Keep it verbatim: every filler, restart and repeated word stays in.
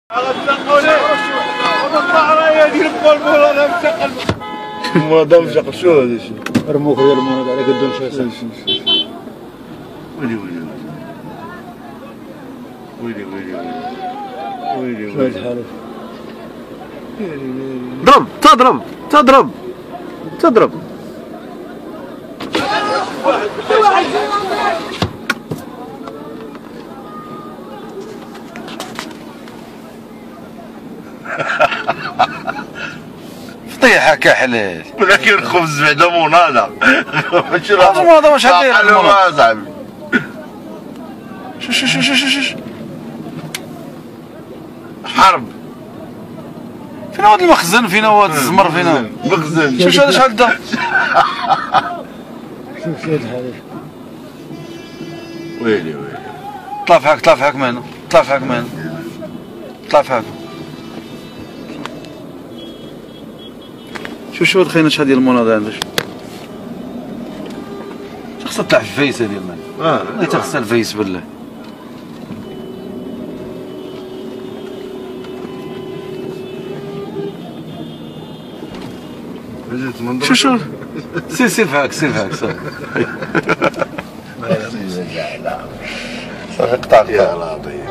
ما دام شغل شو هذا الشيء؟ رموك يرمون هذا عليك الدون شو ويلي ويلي ويلي ويلي ويلي شو الحالة؟ ضرب تضرب تضرب تضرب فطيحة كحلال ولكن الخبز بعدا مون هذا ماشي هذا واش حدير صاحبي شو شو شو شو شو شو حرب فين هو المخزن فين هو الزمر فين هو مخزن شوف هذا شحال دا شوف شو الحالة ويلي ويلي طلع فيك طلع فيك من هنا طلع فيك من هنا طلع فيك شوف شو هاد خينا شحال ديال المون هذا عندك خاصها تطلع في الفيس هادي المال اه والله خاصها الفيس بالله شو شو سير سير فيك سير فيك سير صافي قطع يا لطيف